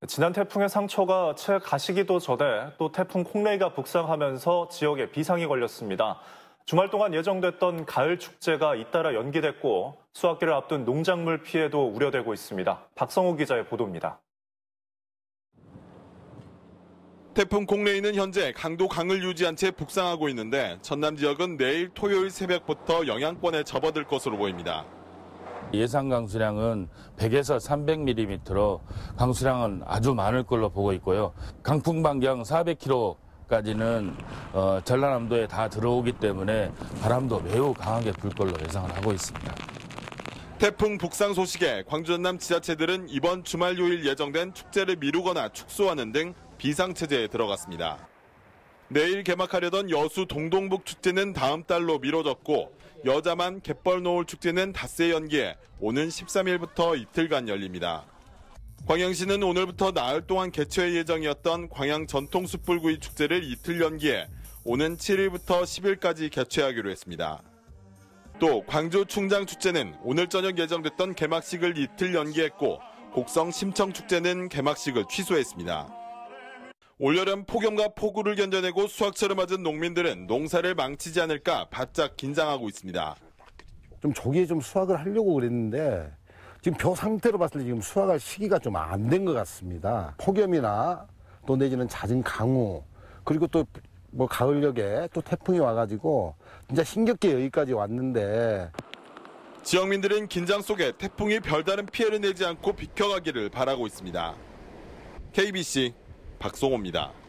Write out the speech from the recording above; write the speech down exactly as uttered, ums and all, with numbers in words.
지난 태풍의 상처가 채 가시기도 전에 또 태풍 콩레이가 북상하면서 지역에 비상이 걸렸습니다. 주말 동안 예정됐던 가을 축제가 잇따라 연기됐고 수확기를 앞둔 농작물 피해도 우려되고 있습니다. 박성호 기자의 보도입니다. 태풍 콩레이는 현재 강도 강을 유지한 채 북상하고 있는데 전남 지역은 내일 토요일 새벽부터 영향권에 접어들 것으로 보입니다. 예상 강수량은 백에서 삼백 밀리미터로 강수량은 아주 많을 걸로 보고 있고요. 강풍 반경 사백 킬로미터까지는 어, 전라남도에 다 들어오기 때문에 바람도 매우 강하게 불 걸로 예상을 하고 있습니다. 태풍 북상 소식에 광주 전남 지자체들은 이번 주말 요일 예정된 축제를 미루거나 축소하는 등 비상체제에 들어갔습니다. 내일 개막하려던 여수 동동북 축제는 다음 달로 미뤄졌고 여자만 갯벌 노을 축제는 닷새 연기해 오는 십삼 일부터 이틀간 열립니다. 광양시는 오늘부터 나흘 동안 개최 예정이었던 광양 전통 숯불구이 축제를 이틀 연기해 오는 칠 일부터 십 일까지 개최하기로 했습니다. 또 광주 충장 축제는 오늘 저녁 예정됐던 개막식을 이틀 연기했고 곡성 심청 축제는 개막식을 취소했습니다. 올여름 폭염과 폭우를 견뎌내고 수확철을 맞은 농민들은 농사를 망치지 않을까 바짝 긴장하고 있습니다. 좀 조기에 좀 수확을 하려고 그랬는데 지금 벼 상태로 봤을 때 지금 수확할 시기가 좀 안 된 것 같습니다. 폭염이나 또 내지는 잦은 강우 그리고 또 뭐 가을녘에 또 태풍이 와가지고 진짜 힘겹게 여기까지 왔는데 지역민들은 긴장 속에 태풍이 별다른 피해를 내지 않고 비켜가기를 바라고 있습니다. 케이비씨 박성호입니다.